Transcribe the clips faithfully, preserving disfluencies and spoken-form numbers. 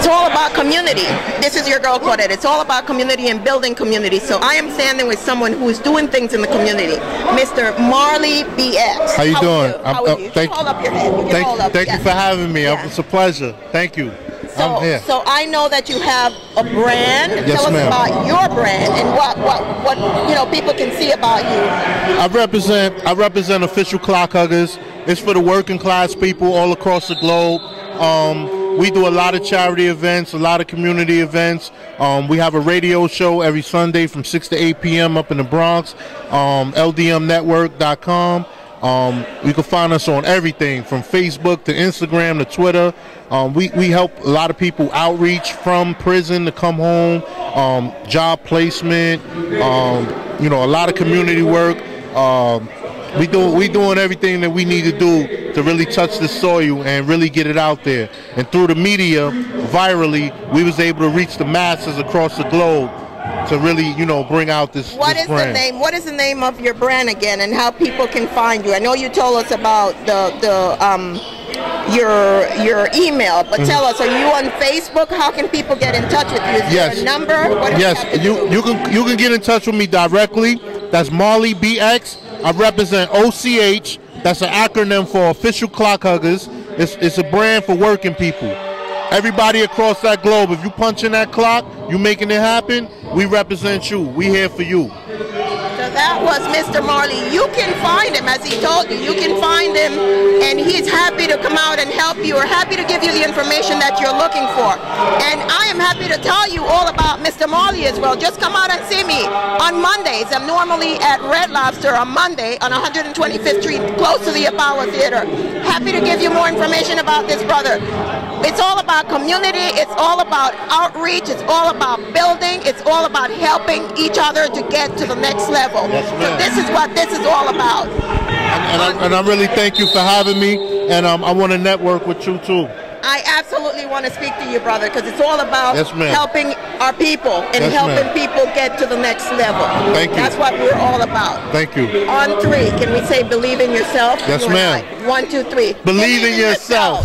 all about community. This is your girl Claudette. It's all about community and building community. So I am standing with someone who is doing things in the community, Mister Marley B X. How you How doing? Are you? I'm, How are uh, you? Thank, Hold up your head. You thank, hold up. thank Yes. you for having me. Yes. It's a pleasure. Thank you. So, I'm here. so I know that you have a brand. Yes, Tell us ma'am. about your brand and what, what, what you know people can see about you. I represent I represent Official Clock Huggers. It's for the working class people all across the globe. Um, we do a lot of charity events, a lot of community events. Um, we have a radio show every Sunday from six to eight p m up in the Bronx. Um, L D M network dot com. Um, you can find us on everything from Facebook to Instagram to Twitter. Um, we, we help a lot of people outreach from prison to come home, um, job placement, um, you know, a lot of community work. Um, we do we doing everything that we need to do to really touch the soil and really get it out there. And through the media, virally, we was able to reach the masses across the globe to really, you know, bring out this, What this is brand. the name? What is the name of your brand again, and how people can find you? I know you told us about the the um your your email, but tell us, are you on Facebook? How can people get in touch with you? Is Yes. there a number? What do we have Yes, to you do? you can you can get in touch with me directly. That's Marley B X. I represent O C H. That's an acronym for Official Clock Huggers. It's it's a brand for working people. Everybody across that globe, if you punch in that clock, you making it happen, we represent you. We here for you. So that was Mister Marley. You can find him, as he told you. You can find him, and he's happy to come out and help you, or happy to give you the information that you're looking for. And I am happy to tell you all about Mister Marley as well. Just come out and see me on Mondays. I'm normally at Red Lobster on Monday on one hundred twenty-fifth Street, close to the Apollo Theater. Happy to give you more information about this brother. It's all about community, it's all about outreach, it's all about building, it's all about helping each other to get to the next level. Yes, so ma'am. this is what this is all about. And I, and I really thank you for having me, and um, I want to network with you too. I absolutely want to speak to you, brother, because it's all about Yes, ma'am. helping our people and Yes, helping ma'am. people get to the next level. Thank you. That's what we're all about. Thank you. On three, can we say believe in yourself? Yes, You and ma'am. I. One, two, three. Believe in yourself.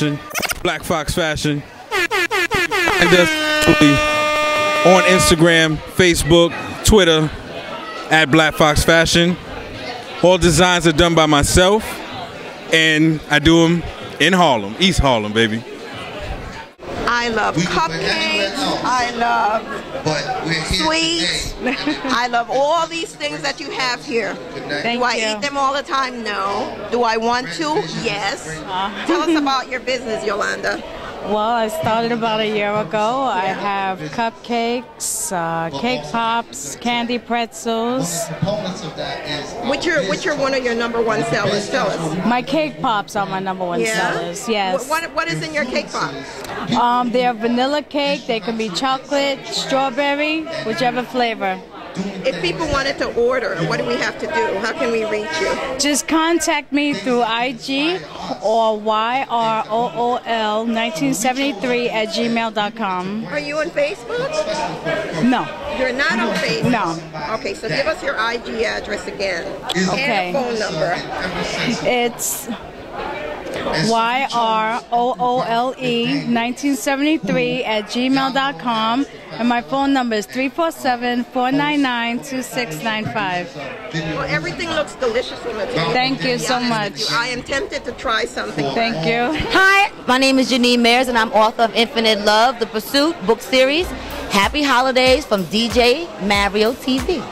Fashion, Black Fox Fashion. And definitely on Instagram, Facebook, Twitter, at Black Fox Fashion. All designs are done by myself, and I do them in Harlem, East Harlem, baby. I love cupcakes. I love sweets. I love all these things that you have here. Thank Do I you. eat them all the time? No. Do I want to? Yes. Uh. Tell us about your business, Yolanda. Well, I started about a year ago. I have cupcakes, uh, cake pops, candy pretzels. Which are which are one of your number one sellers? Tell us. My cake pops are my number one Yeah? sellers. Yes. What, what what is in your cake pop? Um, they're vanilla cake. They can be chocolate, strawberry, whichever flavor. If people wanted to order, what do we have to do? How can we reach you? Just contact me through I G or Y R O O L nineteen seventy-three at gmail dot com. Are you on Facebook? No. You're not on Facebook? No. Okay, so give us your I G address again. Okay. And a phone number. It's Y R O O L E nineteen seventy-three at gmail dot com, and my phone number is three four seven, four nine nine, two six nine five. Well, everything looks delicious on the table. Thank you To be so honest much. with you. I am tempted to try something. Thank you. Hi, my name is Janine Mayers, and I'm author of Infinite Love, The Pursuit book series. Happy holidays from D J Mario T V.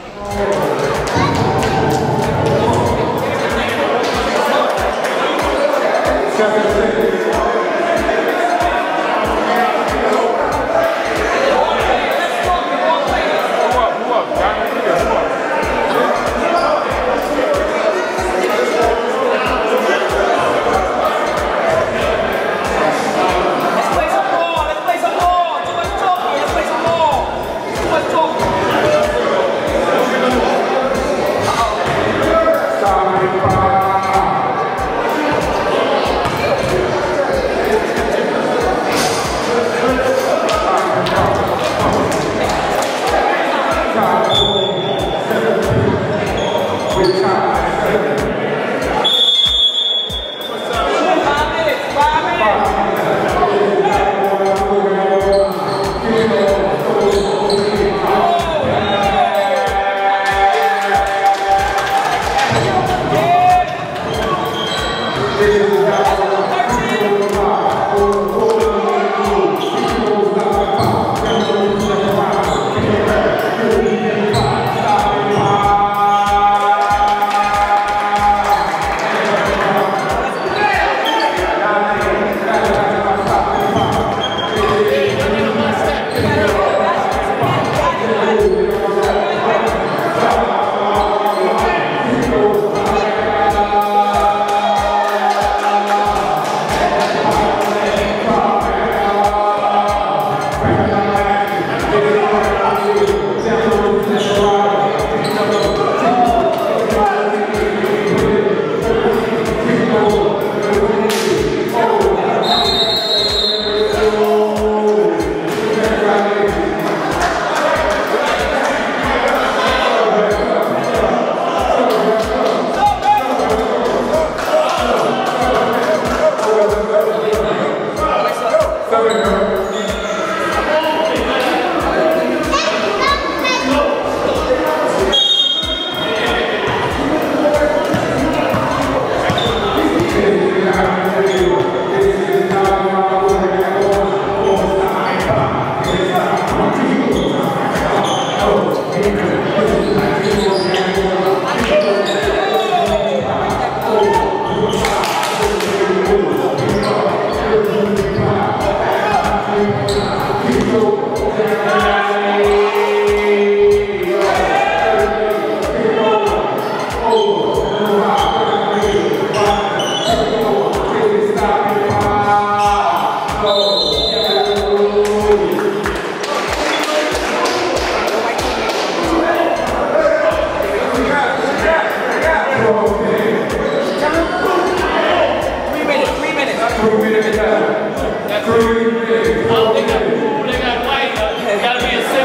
They got, ooh, they got white. It gotta be a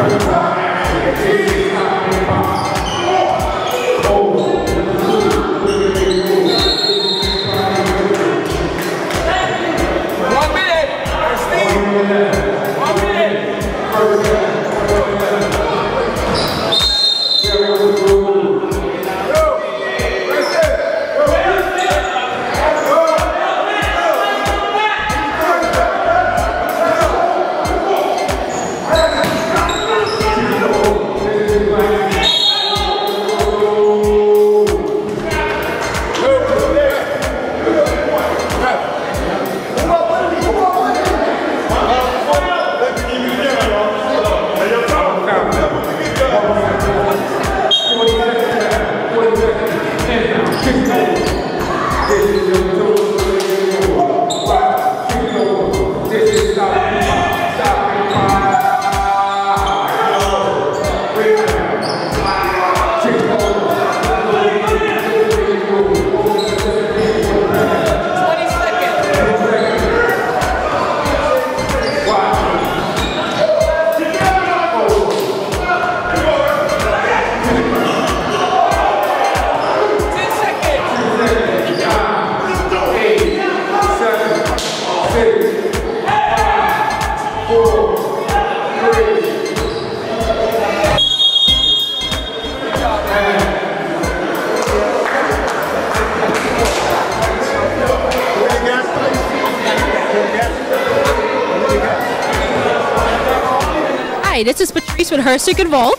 Hi, this is Patrice with Her Secret Vault.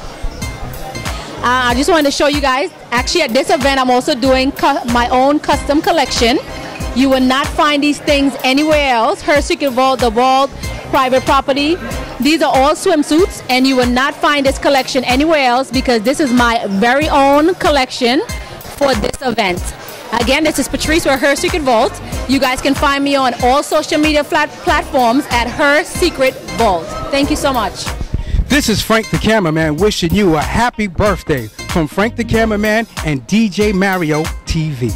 Uh, I just wanted to show you guys, actually at this event I'm also doing my own custom collection. You will not find these things anywhere else. Her Secret Vault, the vault, private property. These are all swimsuits and you will not find this collection anywhere else because this is my very own collection for this event. Again, this is Patrice with Her Secret Vault. You guys can find me on all social media flat platforms at Her Secret Vault. Thank you so much. This is Frank the Cameraman wishing you a happy birthday from Frank the Cameraman and D J Mario T V.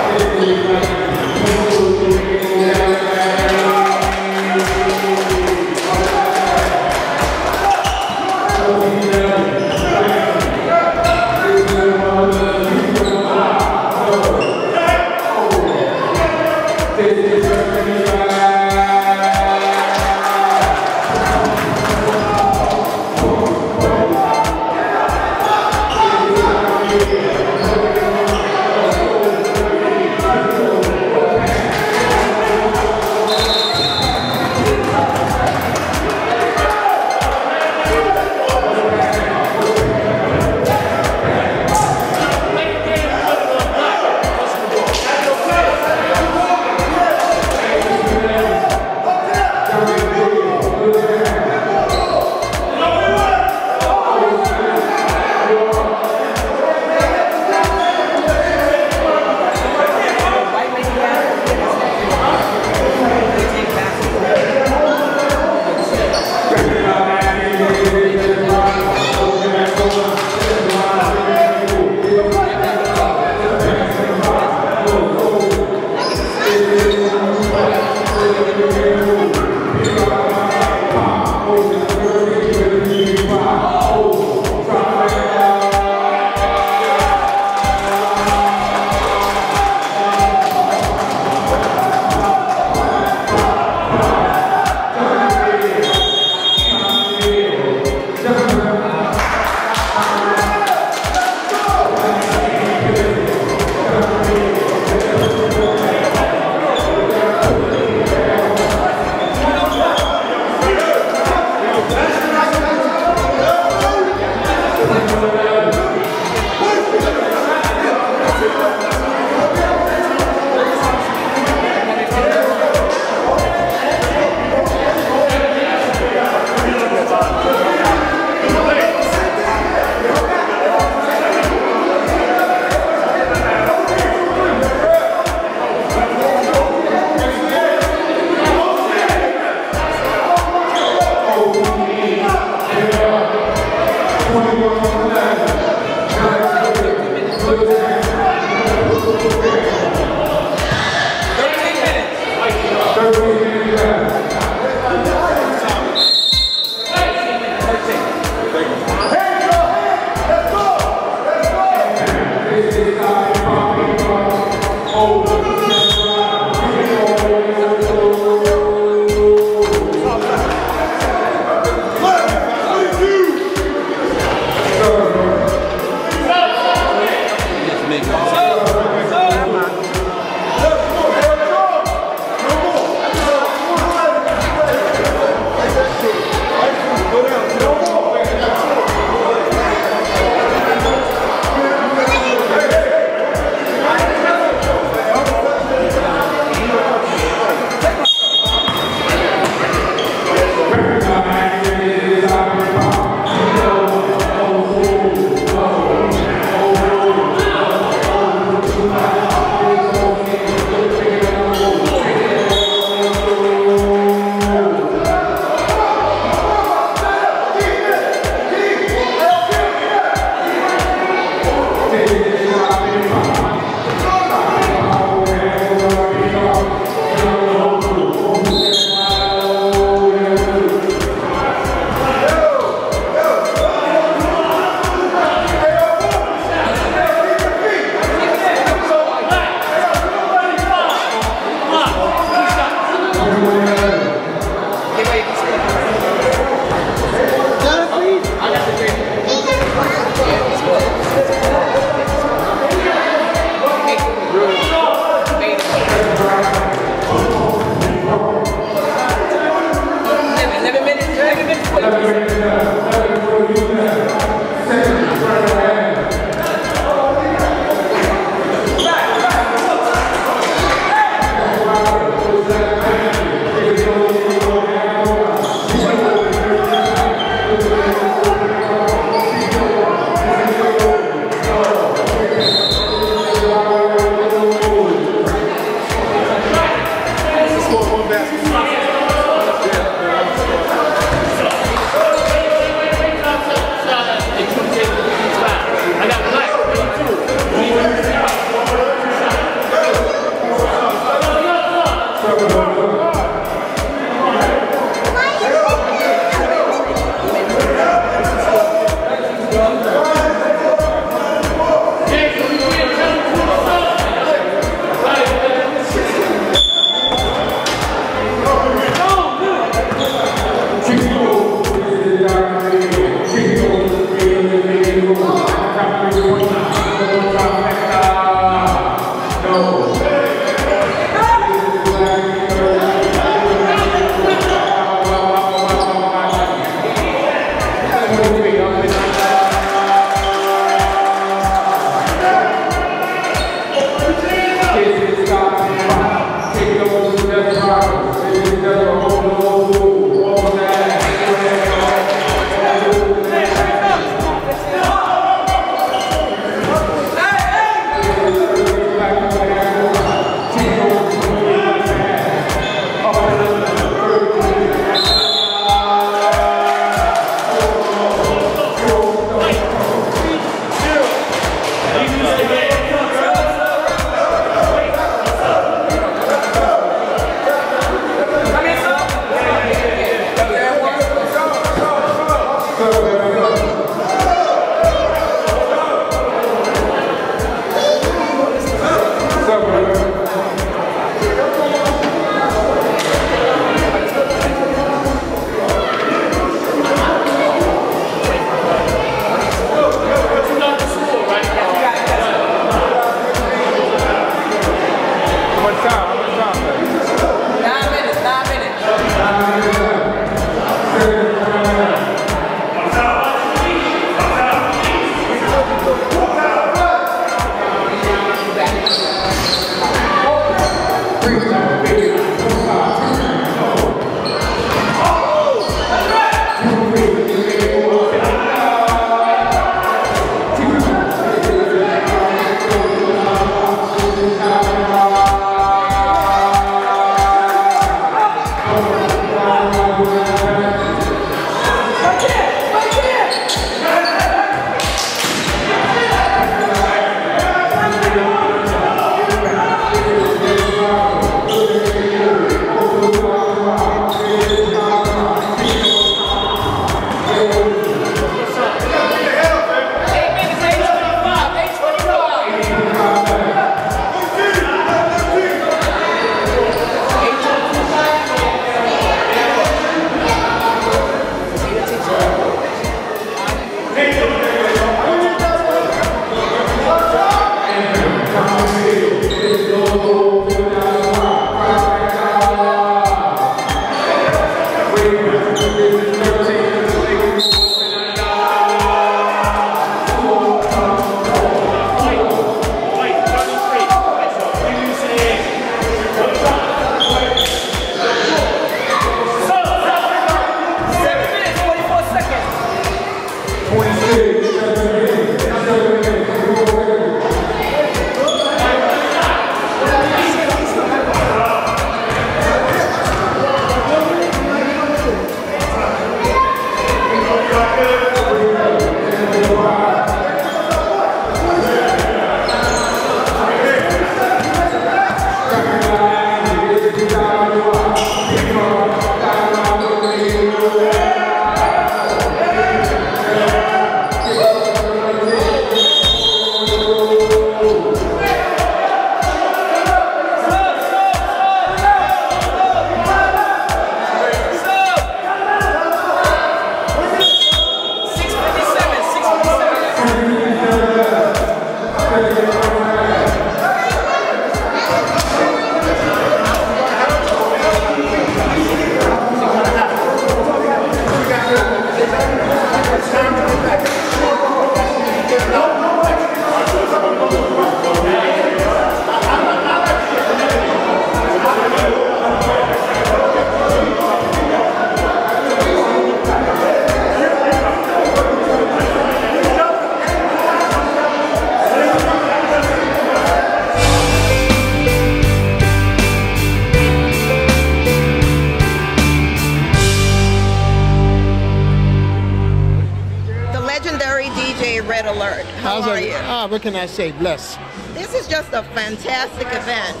Red Alert. How are you? Ah, what can I say? Bless. This is just a fantastic event.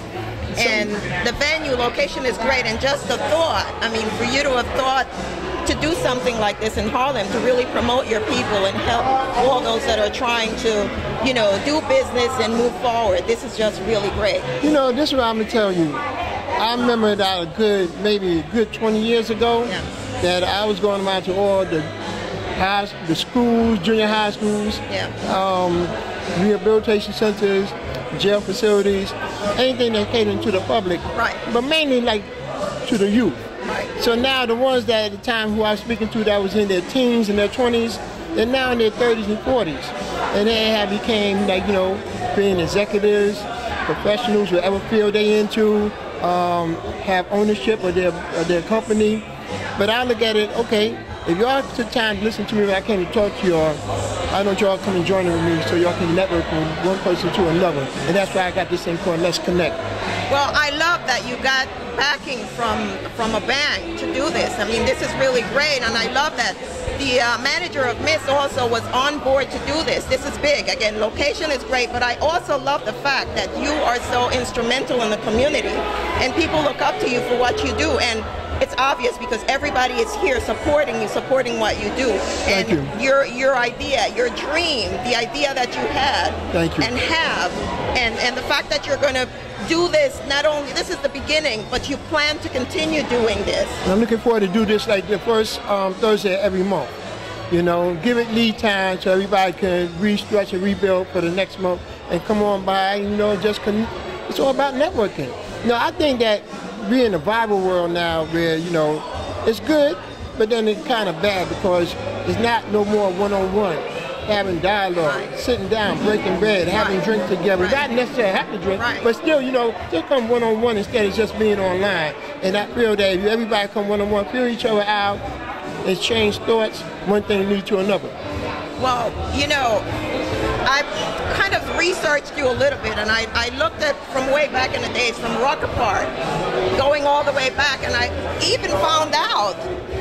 And the venue location is great, and just the thought, I mean, for you to have thought to do something like this in Harlem, to really promote your people and help all those that are trying to, you know, do business and move forward. This is just really great. You know, this is what I'm going to tell you. I remember that a good, maybe a good twenty years ago, yeah. that I was going around to all the high, the schools, junior high schools, yeah. um, rehabilitation centers, jail facilities, anything that caters to the public, right. but mainly like to the youth. Right. So now the ones that at the time who I was speaking to that was in their teens and their twenties, they're now in their thirties and forties. And they have became like, you know, being executives, professionals, whatever field they into, um, have ownership of their, of their company. But I look at it, okay, if y'all took time to listen to me when I came to talk to y'all, I want y'all come and join with me so y'all can network from one person to another. And that's why I got this thing called Let's Connect. Well, I love that you got backing from from a bank to do this. I mean, this is really great, and I love that the uh, manager of Miss also was on board to do this. This is big. Again, location is great, but I also love the fact that you are so instrumental in the community, and people look up to you for what you do. And it's obvious because everybody is here supporting you, supporting what you do. Thank and you. your your idea, your dream, the idea that you had Thank you. and have, and, and the fact that you're going to do this, not only, this is the beginning, but you plan to continue doing this. I'm looking forward to do this like the first um, Thursday every month. You know, give it lead time so everybody can re-stretch and rebuild for the next month and come on by, you know, just, con it's all about networking. You know, I think that we're in a viral world now where, you know, it's good, but then it's kind of bad because it's not no more one-on-one. Having dialogue, right. sitting down, breaking bread, having right. drink together. Right. Not necessarily have to drink, right. but still, you know, just come one-on-one instead of just being online. And I feel that if everybody come one-on-one, feel each other out, exchange thoughts, one thing leads to another. Well, you know, I've kind of researched you a little bit, and I, I looked at from way back in the days, from Rucker Park, going all the way back, and I even found out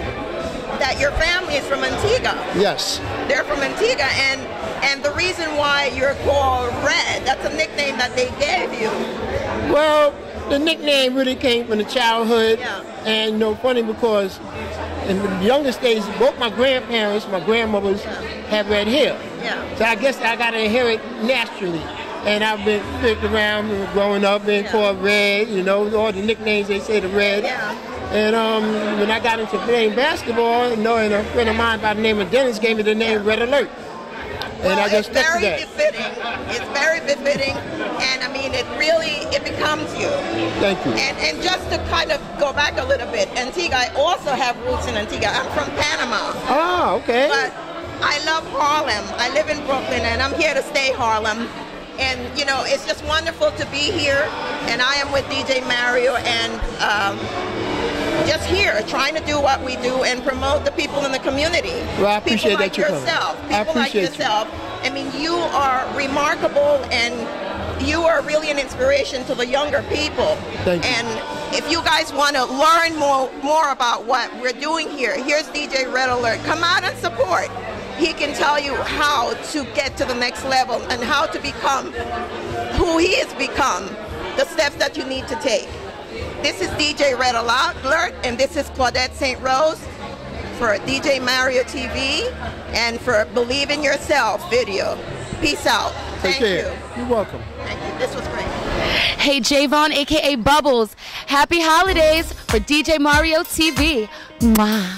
that your family is from Antigua. Yes. They're from Antigua, and and the reason why you're called Red, that's a nickname that they gave you. Well, the nickname really came from the childhood, yeah. and you know, funny because in the youngest days, both my grandparents, my grandmothers, yeah. have red hair. Yeah. So I guess I got to inherit naturally. And I've been picked around growing up, being yeah. called Red, you know, all the nicknames they say to Red. Yeah. And um, when I got into playing basketball, you know, and a friend of mine by the name of Dennis gave me the name Red Alert. And well, I just it's stuck to very that. befitting. It's very befitting, and I mean, it really, it becomes you. Thank you. And and just to kind of go back a little bit, Antigua, I also have roots in Antigua. I'm from Panama. Oh, okay. But I love Harlem. I live in Brooklyn, and I'm here to stay Harlem. And, you know, it's just wonderful to be here. And I am with D J Mario, and um, just here trying to do what we do and promote the people in the community. Well, I appreciate people like that you yourself. come. People I appreciate like yourself. You. I mean, you are remarkable, and you are really an inspiration to the younger people. Thank you. And if you guys want to learn more more about what we're doing here, here's D J Red Alert. Come out and support. He can tell you how to get to the next level and how to become who he has become, the steps that you need to take. This is D J Red Alert, and this is Claudette Saint Rose for D J Mario T V and for Believe in Yourself video. Peace out. Take Thank care. you. You're welcome. Thank you. This was great. Hey, Javon, a k a. Bubbles. Happy holidays for D J Mario T V. Mwah.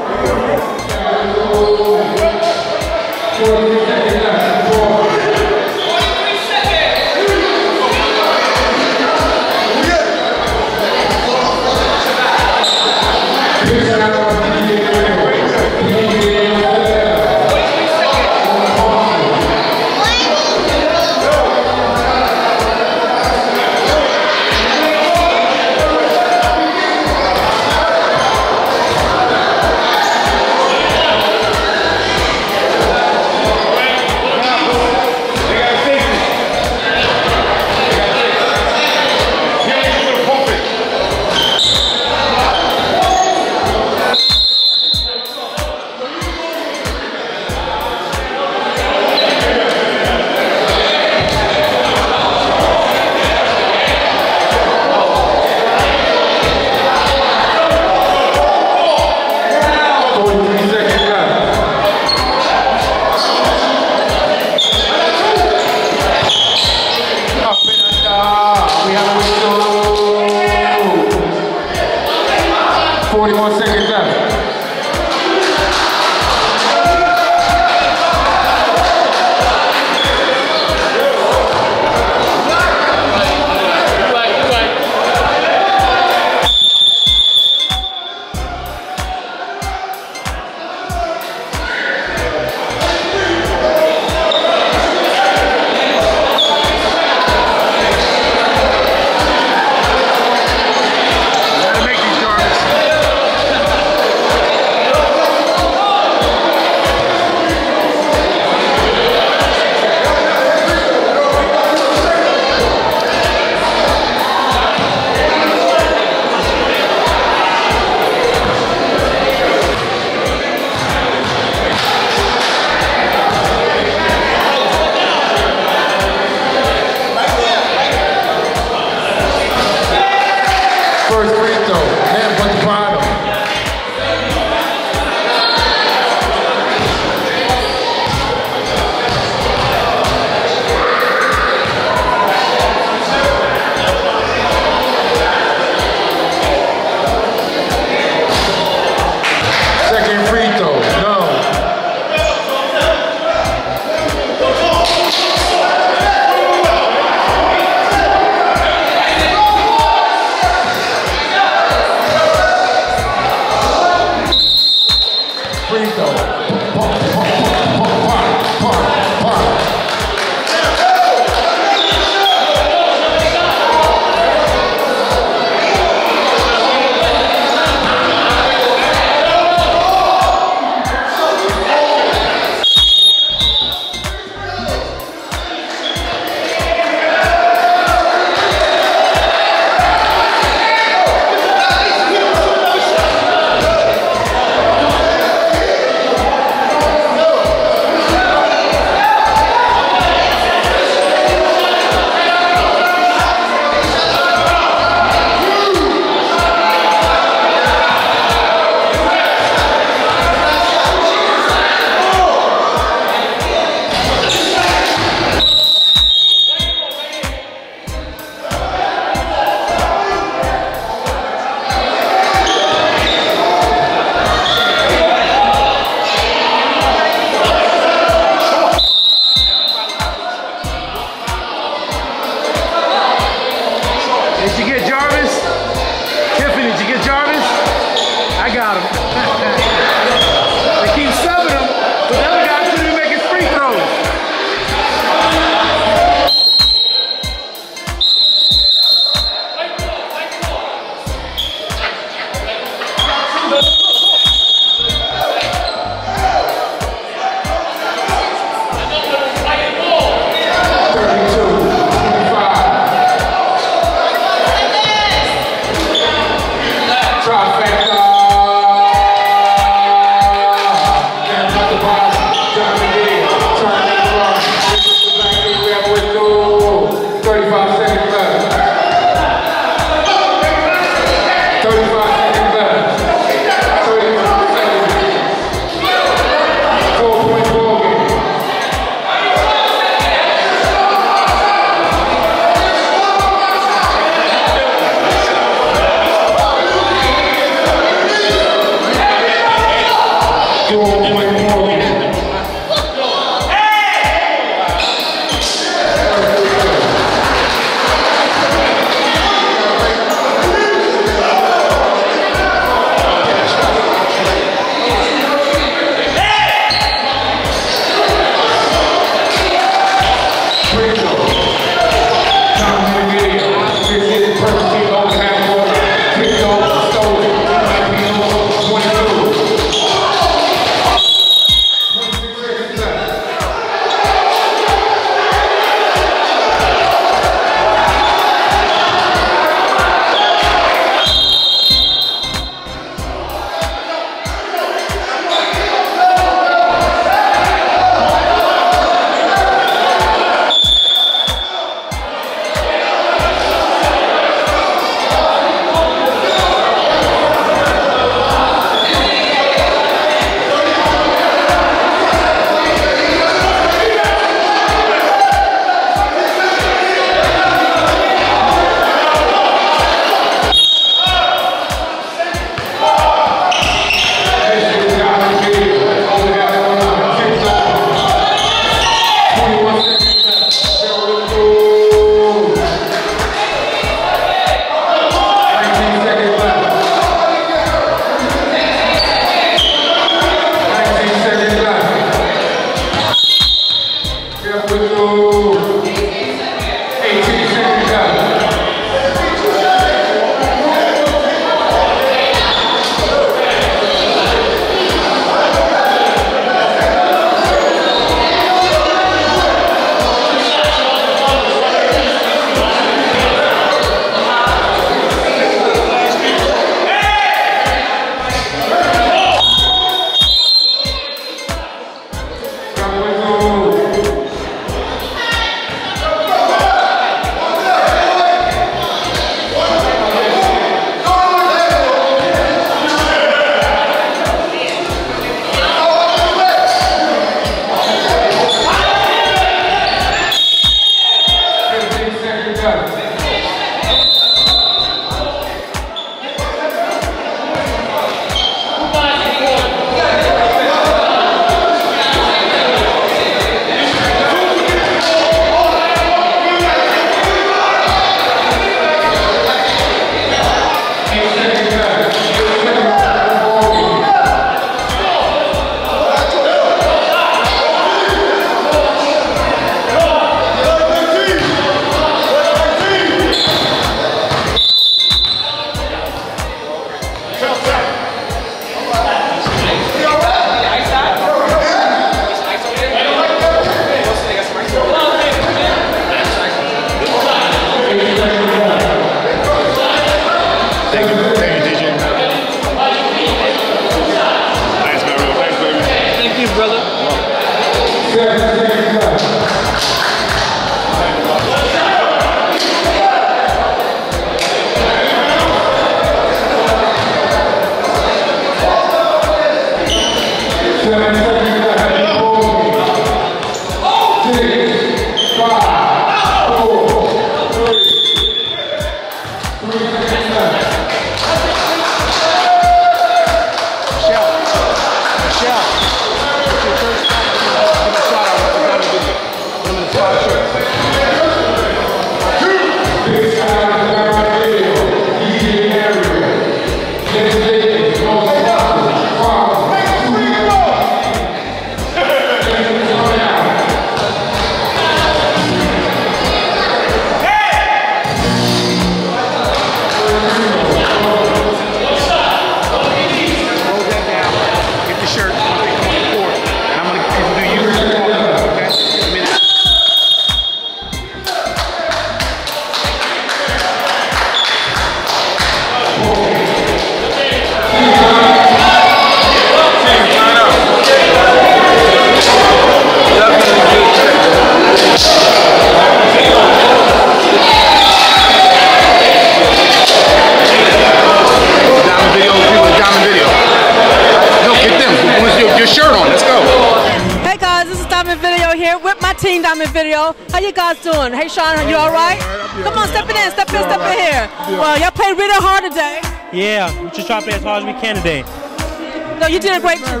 Team Diamond Video. How you guys doing? Hey Sean, you all right? Come on, step it in, step in, step in here. Well, y'all played really hard today. Yeah, we just try to play as hard as we can today. No, you did a great job.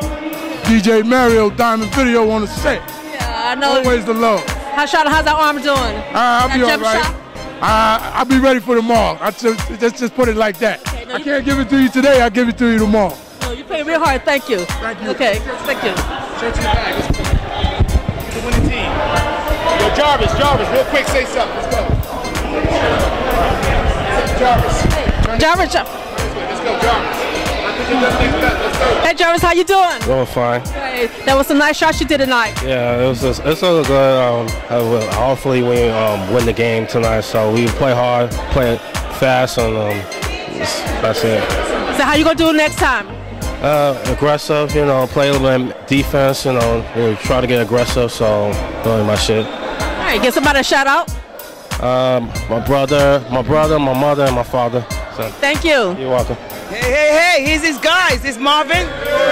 D J Mario, Diamond Video on the set. Yeah, I know. Always the love. How Sean, how's that arm doing? Uh, I'll be all right. Uh, I'll be ready for tomorrow. I just, just just put it like that. Okay, no, I can't give it to you today. I'll give it to you tomorrow. No, you played real hard. Thank you. Thank you. Okay, thank you. Search in the bag. The winning team. Yo, Jarvis, Jarvis, real quick, say something. Let's go. Jarvis. Jarvis. Let's go, Jarvis. Let's go. Hey, Jarvis, how you doing? Doing fine. Hey, that was some nice shots you did tonight. Yeah, it was. Just, it's all good. Um, will, hopefully, we um, win the game tonight. So we play hard, play fast, and um, that's it. So how you gonna do it next time? Uh, aggressive, you know, play a little bit defense, you know, you know, try to get aggressive, so doing my shit. All right, give somebody a shout out. Um, my brother, my brother, my mother, and my father. So, thank you. You're welcome. Hey, hey, hey, here's his guys. This Marvin.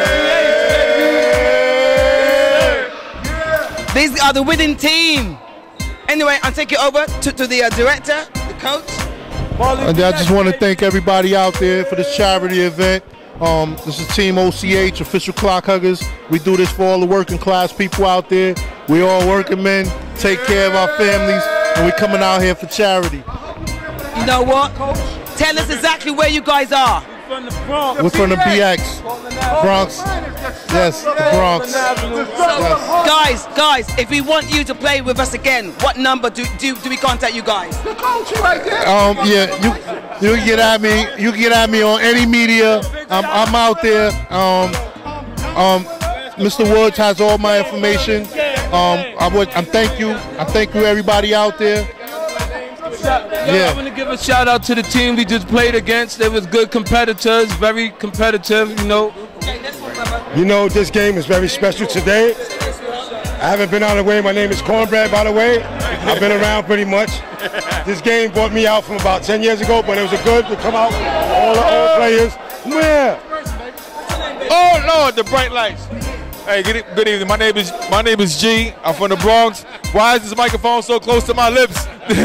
These are the winning team. Anyway, I'll take it over to, to the uh, director, the coach. And I just want to thank everybody out there for this charity event. Um, this is Team O C H, official clock huggers. We do this for all the working class people out there. We all working men, take care of our families, and we're coming out here for charity. You know what? Tell us exactly where you guys are. We're from the B X, Bronx. Yes, the Bronx. So, guys, guys, if we want you to play with us again, what number do do, do we contact you guys? Um, yeah, you you can get at me. You can get at me on any media. I'm I'm out there. Um, um, Mister Woods has all my information. Um, I would. I thank you. I thank you, everybody out there. Yeah. I want to give a shout out to the team we just played against. They was good competitors, very competitive, you know. You know, this game is very special today. I haven't been out of the way. My name is Cornbread, by the way. I've been around pretty much. This game brought me out from about ten years ago, but it was a good to come out, all the old players. Yeah. Oh, Lord, the bright lights. Hey, good, good evening. My name is my name is G. I'm from the Bronx. Why is this microphone so close to my lips?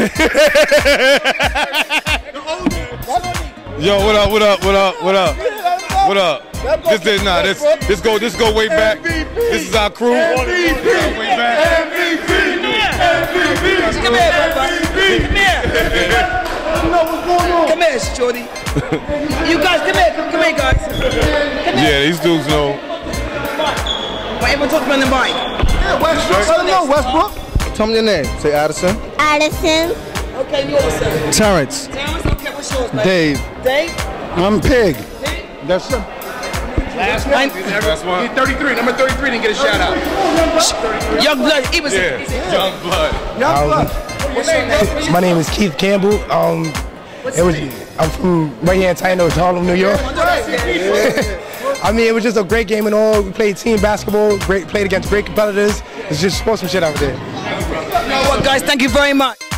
Yo, what up? What up? What up? What up? What up? This is nah. This this go this go way back. This is our crew. Way back. M V P. Come here, brother. Come here. Come here, Shorty. You guys, come here. Come, come here, guys. Come here. Yeah, these dudes know. Why everyone talking on the mic? Yeah, Westbrook. I don't know, Westbrook. Tell me your name. Say Addison. Addison. Okay, yours, sir. Terrence. Terrence, okay, what's yours, man? Dave. Dave? I'm Pig. Pig. That's it. Last one. Last one. thirty-three. Number thirty-three didn't get a shout out. Young Blood. He was Yeah. Young Blood. Young Blood. What's your name? My name is Keith Campbell. Um, it was. I'm from right here in Taino, Harlem, New York. I mean, it was just a great game and all. We played team basketball. Great, played against great competitors. It's just sportsmanship out there. You know what, guys? Thank you very much.